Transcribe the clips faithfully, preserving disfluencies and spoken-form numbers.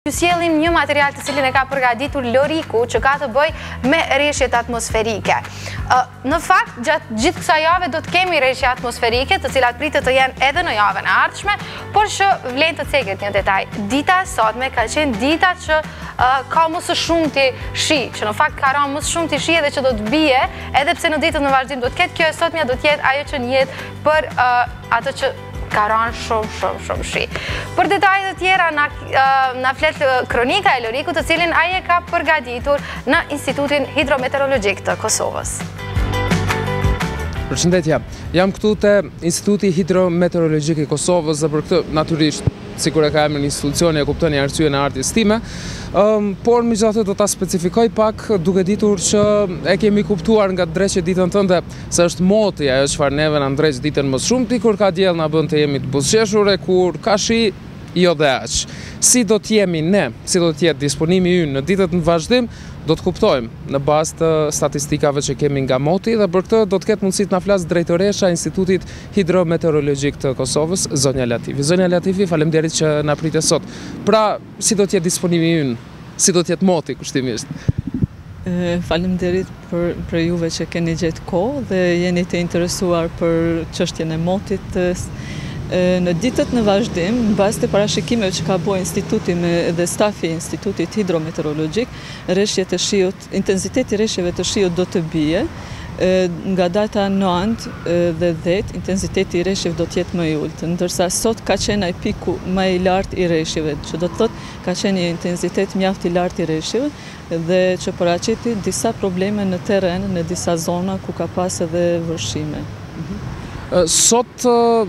ju sjellim një material të cilin e ka përgatitur Loriku që ka të bëj me rreshjet atmosferike. Në fakt, gjatë gjithë kësaj jave do të kemi rreshje atmosferike, të cilat pritet të jenë edhe në javën e ardhshme, por që vlen të ceket një detaj. Dita e sotme ka qenë dita që ka më së shumti shi, që në fakt ka rënë më së shumti shi edhe që do të bie, edhe pse në ditën në vazhdim do të ketë, kjo e sotmja do të jetë ajo që njetë për atë që ka rënë shumë, shumë, shumë shi. Për detajet të tjera, na flet kronika e Lorikut, të cilin aje ka përgatitur në Institutin Hidrometeorologjik të Kosovës. Përshëndetja, jam këtu te Instituti Hidrometeorologjik i Kosovës dhe për këtë natyrisht, sikur e ka emrin institucioni, e kuptoni arsyen e ardhjes time, por megjithatë do ta specifikoj pak duke ditur që e kemi kuptuar nga dreqja ditën tënde se është moti ajo çfarë neve na ndreq ditën më shumë, kur ka diell na bën të jemi të buzëqeshur e kur ka shi jo dhe aq. Si do të jemi ne, si do të jetë disponimi ynë në ditët në vazhdim, do të kuptojmë në bazë të statistikave që kemi nga moti dhe për këtë do të ketë mundësi të na flas drejtoresha e Institutit Hidrometeorologjik të Kosovës, Zonja Latifi. Zonja Latifi, faleminderit që na pritet sot. Pra, si do të jetë disponimi ynë? Si do të jetë moti kushtimisht? Faleminderit për, për juve që keni gjetë kohë dhe jeni të interesuar për çështjen e motit. Në ditët në vazhdim, në bazë të parashikimeve që ka bërë instituti me dhe stafi i Institutit Hidrometeorologjik, rreshjet e shiut, intensiteti i rreshjeve të shiut do të bie. Nga data nëntë dhe dhjetë, intensiteti i rreshjeve do të jetë më i ulët, ndërsa sot ka qenë ai piku më i lartë i rreshjeve, që do të thotë ka qenë një intensitet mjaft i lartë i rreshjeve dhe që paraqiti disa probleme në terren, në disa zona ku ka pas edhe vërshime. Sot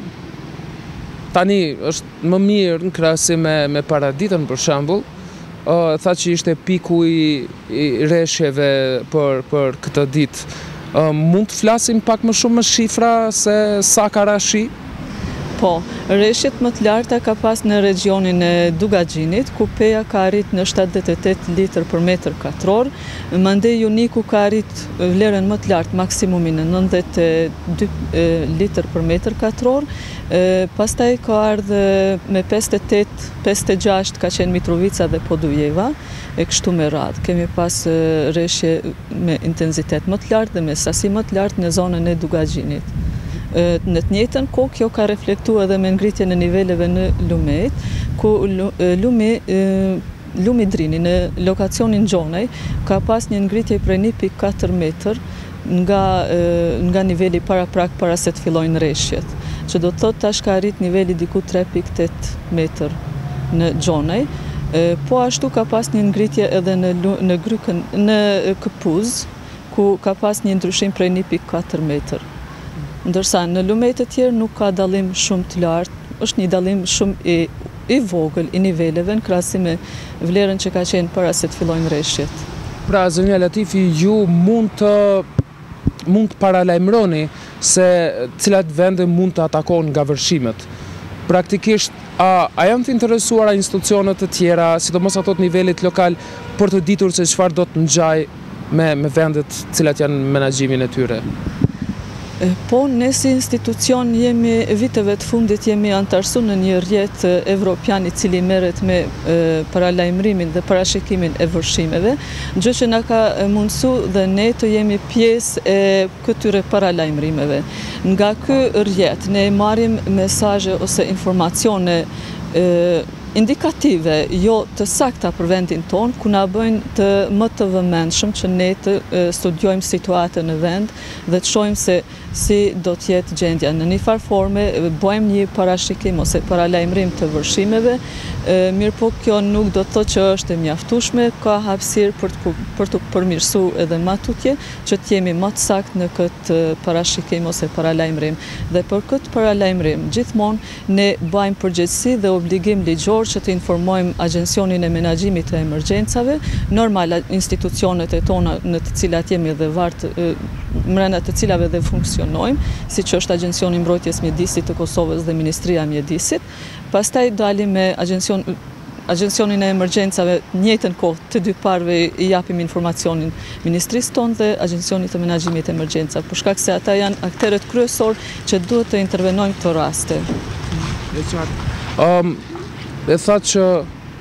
tani është më mirë në krahasim me, me paraditën për shembull, uh, tha që ishte piku i, i rreshjeve për, për këtë ditë. Uh, mund të flasim pak më shumë me shifra se sa ka ra shi? Po, rreshjet më të larta ka pas në regionin e Dugaxhinit, ku peja ka arrit në shtatëdhjetë e tetë litër për metër katror, mandej Juniku ka arrit vlerën më të lartë, maksimumin në nëntëdhjetë e dy litër për metër katror, pastaj ka ardhur me pesëdhjetë e tetë, pesëdhjetë e gjashtë ka qenë Mitrovica dhe Podujeva, e kështu me radhë. Kemi pas rreshje me intensitet më të lartë dhe me sasi më të lartë në zonën e Dugaxhinit. Në të njëjtën kohë kjo ka reflektuar edhe me ngritjen e niveleve në Lumejt, ku Lumi, Lumi Drini në lokacionin Gjonaj ka pas një ngritje prej një pikë katër metër nga, nga niveli para prak para se të fillojnë rreshjet, që do të thotë tash ka arrit niveli diku tre pikë tetë metër në Gjonaj, po ashtu ka pas një ngritje edhe në, në, grykën, në Këpuz, ku ka pas një ndryshim prej një pikë katër metër. Ndërsa në lumet e tjerë nuk ka dallim shumë të lartë, është një dallim shumë i, i vogël i niveleve në krahasim me vlerën që ka qenë para se të fillojnë rreshjet. Pra, Zonja Latifi, ju mund të mund të paralajmëroni se cilat vende mund të atakojnë nga vërshimet. Praktikisht, a, a janë të interesuara institucionet të tjera, sidomos ato të nivelit lokal, për të ditur se çfarë do të ngjajë me, me vendet cilat janë menaxhimin e tyre? Po, ne si institucion jemi viteve të fundit jemi antarësuar në një rrjet evropian i cili merret me paralajmërimin dhe parashikimin e vërshimeve, gjë që na ka mundësu dhe ne të jemi pjesë e këtyre paralajmërimeve. Nga ky rrjet ne marrim mesazhe ose informacione e, indikative, jo të sakta për vendin tonë, ku na bëjnë të më të vëmendshëm që ne të studiojmë situatën në vend dhe të shohim se si do të jetë gjendja. Në një farë forme bëjmë një parashikim ose paralajmërim të vërshimeve, mirë po kjo nuk do të thotë që është e mjaftueshme, ka hapësirë për të, për të përmirësuar edhe më tutje, që të jemi më të saktë në këtë parashikim ose paralajmërim. Dhe për këtë paralajmërim, gjithmonë ne bëjmë përgjegjësi dhe obligim ligjor që të informojmë Agjencionin e Menaxhimit të Emergjencave, normal institucionet e tona në të cilat jemi dhe vartë, mrena të cilave dhe funksionojmë, si që është Agjencioni i Mbrojtjes Mjedisit të Kosovës dhe Ministria e Mjedisit. Pastaj dalim me Agjencion, Agjencionin e Emergjencave, njëjtën kohë të dy parëve i japim informacionin Ministrisë tonë dhe Agjencionit të Menaxhimit të Emergjencave, për shkak se ata janë aktorët kryesor që duhet të intervenojnë këto raste. E qartë. Um, e tha që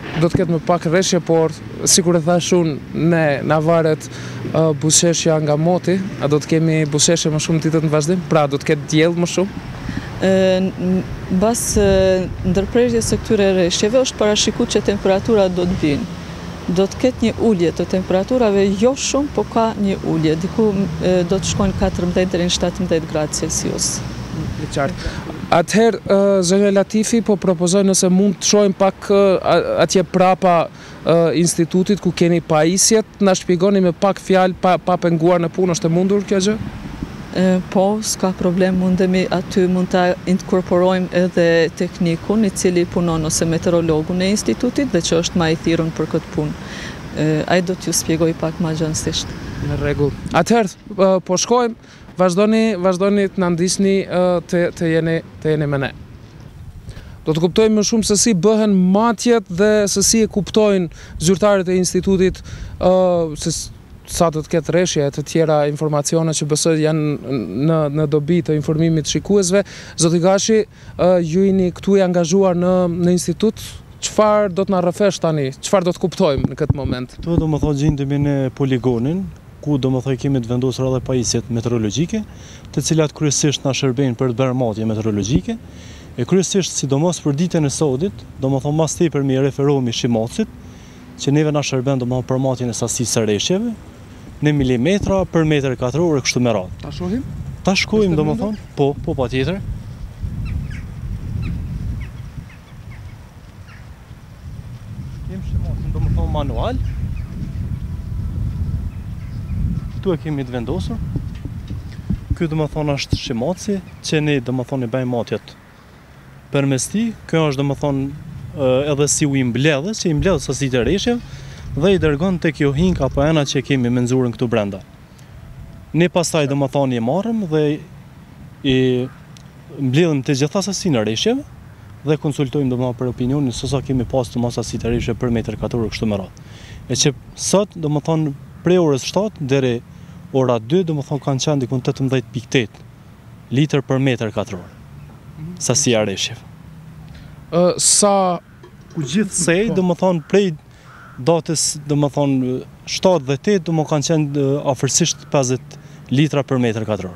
do të ketë më pak rreshje, por sikur e thash unë, ne na varet uh, buzëqeshja nga moti, a do të kemi buzëqeshje më shumë ditët në vazhdim? Pra do të ketë diell më shumë? Bas ndërprerjes së këtyre rreshjeve është parashikuar që temperatura do të vinë. Do të ketë një ulje të temperaturave, jo shumë, po ka një ulje. Diku do të shkojnë katërmbëdhjetë deri në shtatëmbëdhjetë gradë Celsius. E qartë. Atëherë, zënja Latifi po propozoj nëse mund të shohim pak atje prapa institutit ku keni pajisjet, na shpjegoni me pak fjalë pa, pa penguar në punë, është e mundur kjo gjë? Po, s'ka problem, mundemi aty mund ta inkorporojmë edhe teknikun i cili punon ose meteorologun e institutit dhe që është më i thirrur për këtë punë. Ai do t'ju shpjegoj pak më gjënsisht. Në rregull. Atëherë, po shkojmë, vazhdoni, vazhdoni të na ndiqni të, të jeni të jeni me ne. Do të kuptojmë më shumë se si bëhen matjet dhe se si e kuptojnë zyrtarët e institutit uh, se sa do të ketë rreshje të tjera informacione që besoj janë në, në dobi të informimit shikuesve. Zoti Gashi, uh, ju jeni këtu i angazhuar në, në institut, çfarë do të na rrëfesh tani? Çfarë do të kuptojmë në këtë moment? Këtu do më thonë gjendemi në poligonin, ku do më thonë kemi të vendosur edhe pajisjet meteorologjike, të cilat kryesisht na shërbejnë për të bërë matje meteorologjike, e kryesisht sidomos për ditën e sodit, do më thonë mas tepër mi referohemi shimacit, që neve na shërben do më thonë për matjen e sasisë së rreshjeve, në milimetra për metër katror e kështu me radhë. Ta shohim? Ta shkojmë do më thonë, po, po pa tjetër. Kem shemacin do më thonë manual. Këtu e kemi të vendosur. Ky do më thonë është shemaci, që ne do më thonë i bëjmë matjet përmes tij. Kjo është do më thonë edhe si u i mbledhës, që i mbledhës sasitë e rreshjeve, dhe i dërgon tek kjo hink apo ena që kemi me nxurën këtu brenda. Ne pastaj do më thonë i marrëm dhe i mbledhëm të gjitha sasinë e rreshjeve dhe konsultojmë do më për opinionin se sa kemi pas të mos sasitë e rreshjeve për metër katror kështu me radhë. E që sot do më thonë prej orës shtatë deri ora dy do më thonë kanë qenë diku tetëmbëdhjetë pikë tetë litër për metër katror. Sasia e rreshjeve. Uh, sa ku gjithsej do më thonë prej datës do më thonë shtatë dhe tetë do më kanë qenë afërsisht pesëdhjetë litra për metër katror.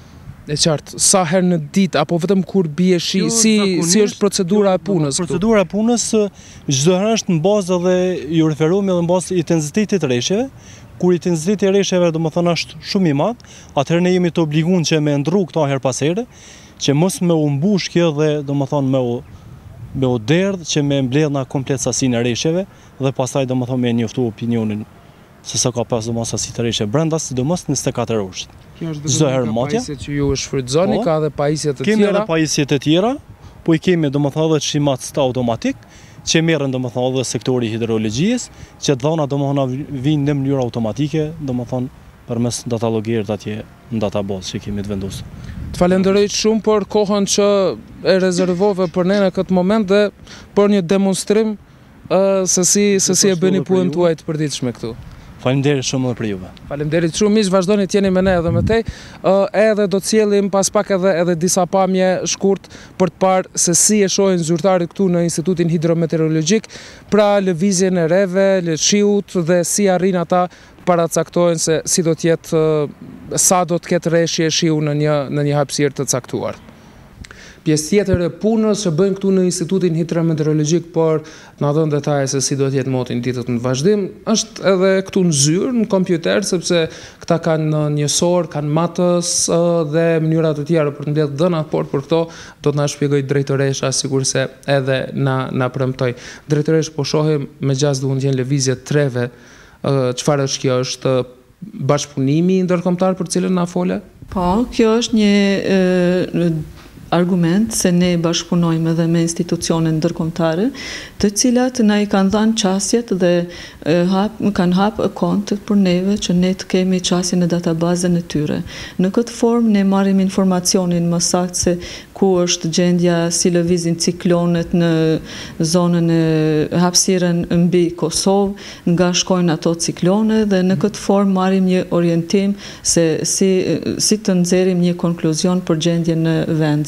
E qartë, sa herë në ditë apo vetëm kur bie shi, si si është procedura e punës? Procedura e punës çdo herë është në bazë dhe ju referohemi edhe në bazë intensitetit të rreshjeve. Kur intensiteti i rreshjeve do më thonë është shumë i madh, atëherë ne jemi të obliguar që me ndru këto her pas here, që mos me u mbush kjo dhe do më thonë me u me u derdh që me mbledhna komplet sasinë e rreshjeve dhe pastaj do më thonë me njoftu opinionin se sa ka pas do më sasi të rreshje brenda, sidomos njëzet e katër orësh. Kjo është vetëm nga pajisjet që ju shfrytëzoni, ka edhe pajisjet të tjera? Kemi edhe pajisjet e tjera, po i kemi do më thonë edhe shimac të automatik, që merren do më thonë edhe sektori hidrologjisë, që dhona do më thonë vinë në mënyrë automatike, do më thonë përmes datalogerit atje në database që kemi të vendosur. Të falenderoj shumë për kohën që e rezervove për ne në këtë moment dhe për një demonstrim uh, se si, se si e bëni punën tuaj të përditshme këtu. Faleminderit shumë edhe për juve. Faleminderit shumë, miq, vazhdoni të jeni me ne edhe me tej. Uh, edhe do të sjellim pas pak edhe edhe disa pamje shkurt për të parë se si e shohin zyrtarit këtu në Institutin Hidrometeorologjik, pra lëvizjen e reve, le shiut dhe si arrin ata paracaktojnë se si do të jetë, uh, sa do të ketë rreshje shiu në një në një hapësirë të caktuar. Pjesë tjetër e punës që bëjnë këtu në Institutin Hidrometeorologjik, por na dhënë detaje se si do të jetë moti në ditët në vazhdim, është edhe këtu në zyrë, në kompjuter, sepse këta kanë njësor, kanë matës dhe mënyra të tjera për të mbledhur dhënat, por për këto do të na shpjegoj drejtoresha, sigurisht edhe na na premtoj. Drejtoresh, po shohim me gjastë duhet të jenë lëvizje treve, çfarë është kjo? Është bashkëpunimi ndërkombëtar për cilën na fole? Po, kjo është një e, argument se ne bashkëpunojmë edhe me institucione ndërkombëtare, të cilat na i kanë dhënë qasjet dhe e, hap, kanë hapë kont për neve që ne të kemi qasjen në databazën e tyre. Në këtë formë ne marrim informacionin më saktë se ku është gjendja, si lëvizin ciklonet në zonën e hapësirën mbi Kosovë, nga shkojnë ato ciklone dhe në këtë formë marrim një orientim se si, si të nxjerrim një konkluzion për gjendjen në vend.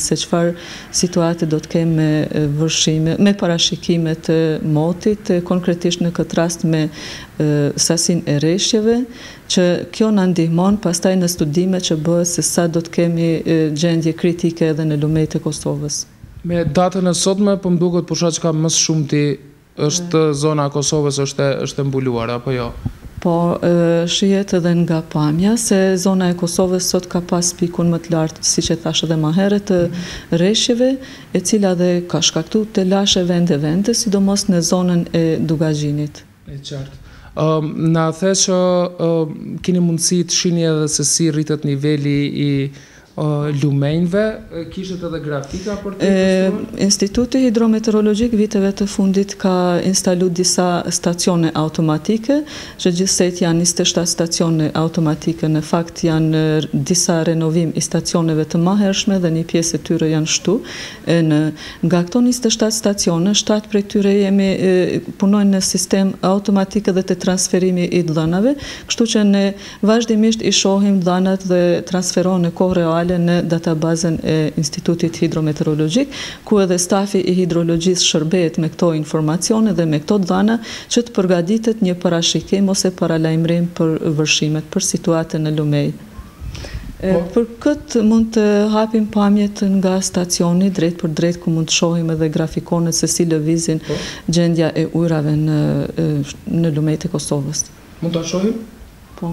se çfarë situate do të kemë me vërshime, me parashikimet e motit, konkretisht në këtë rast me sasin e reshjeve, që kjo në ndihmon pastaj në studimet që bëhet se sa do të kemi gjendje kritike edhe në lumet e Kosovës. Me datën e sotme, po më duket për shkak që ka më shumë ti është zona e Kosovës është është mbuluar apo jo? Po, shihet edhe nga pamja se zona e Kosovës sot ka pas pikun më të lartë, siç e thash edhe më herët, të reshjeve, e cila dhe ka shkaktuar të lashe vende vende, sidomos në zonën e Dugazhinit. E qartë. Um, na the që uh, keni mundësi të shihni edhe se si rritet niveli i uh, lumenjve, kishët edhe grafika për të e, Instituti Hidrometeorologjik viteve të fundit ka instalu disa stacione automatike, që gjithsejt janë njëzet e shtatë stacione automatike, në fakt janë disa renovim i stacioneve të mahershme dhe një pjesë e tyre janë shtu. E, në, nga këto njëzet e shtatë stacione, shtatë prej tyre jemi e, punojnë në sistem automatike dhe të transferimi i dhënave, kështu që ne vazhdimisht i shohim dhënat dhe transferohen në kohë reale në databazën e Institutit Hidrometeorologjik, ku edhe stafi i hidrologjisë shërbehet me këto informacione dhe me këto dhëna që të përgatitet një parashikim ose paralajmërim për vërshimet, për situatën në lumej. E, për këtë mund të hapim pamjet nga stacioni drejt për drejt, ku mund të shohim edhe grafikonet se si lëvizin po. Gjendja e ujrave në, në lumejt e Kosovës. Mund të shohim? Po.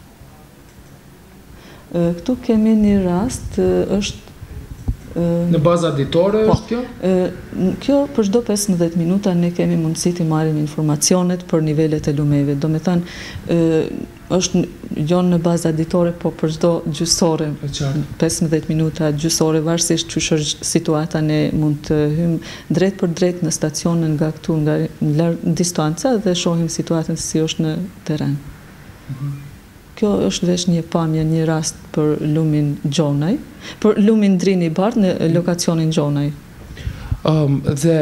Këtu kemi një rast, është... Në baza ditore po, është kjo? Kjo për çdo pesëmbëdhjetë minuta ne kemi mundësi të marrim informacionet për nivelet e lumeve. Do me thënë, është jo në baza ditore, po për çdo gjysore, pesëmbëdhjetë minuta, gjysore, varësisht çush është situata, ne mund të hym drejt për drejt në stacionin nga këtu, nga larg distanca dhe shohim situatën si është në terren. Mm-hmm. Kjo është veç një pamje, një rast për lumin Gjonaj, për lumin Drini Bardh në lokacionin Gjonaj. Um, dhe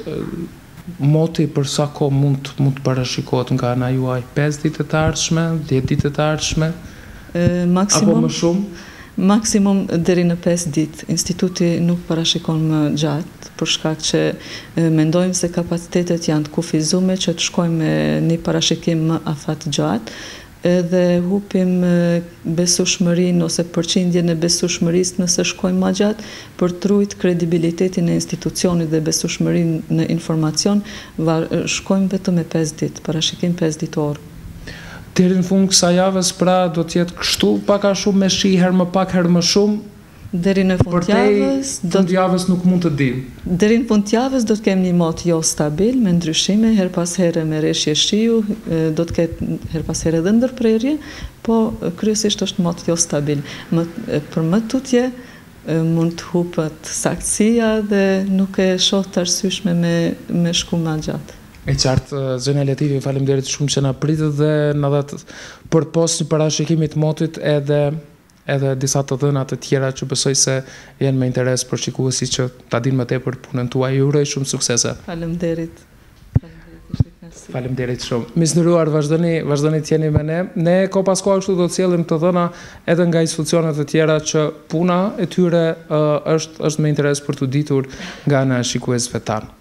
moti për sa kohë mund, mund të parashikohet nga ana juaj? pesë ditë të ardhshme, dhjetë ditë të ardhshme? E, maksimum, apo më shumë? Maksimum deri në pesë ditë. Instituti nuk parashikon më gjatë, për shkak që e, mendojmë se kapacitetet janë të kufizuar që të shkojmë me një parashikim më afat gjatë, edhe hupim besueshmërinë ose përqindjen e besueshmërisë nëse shkojmë më gjatë, për të ruajtur kredibilitetin e institucionit dhe besueshmërinë në informacion, shkojmë vetëm me pesë ditë, parashikim pesë ditor. Deri në fund kësaj javës pra do të jetë kështu, pak a shumë me shi, herë më pak, herë më shumë. Deri në fundjavës do të javës nuk mund të dim. Deri në fundjavës do të kemi një mot jo stabil, me ndryshime, her pas here me reshje shiu, do të ketë her pas here edhe ndërprerje, po kryesisht është mot jo stabil. Më, për më tutje mund të hupet saktësia dhe nuk e shoh të arsyeshme me me shku më gjatë. E qartë, zënia Letivi, faleminderit shumë që na pritët dhe na dhat përpos një parashikimit motit edhe edhe disa të dhëna të tjera që besoj se janë me interes për shikuesit që ta dinë më tepër punën tuaj. Ju uroj shumë suksese. Faleminderit. Faleminderit shumë. Misnderuar, vazhdoni, vazhdoni të jeni me ne. Ne ko pas kohë kështu do të sjellim të dhëna edhe nga institucionet e tjera që puna e tyre uh, është është me interes për të ditur nga ana e shikuesve tanë.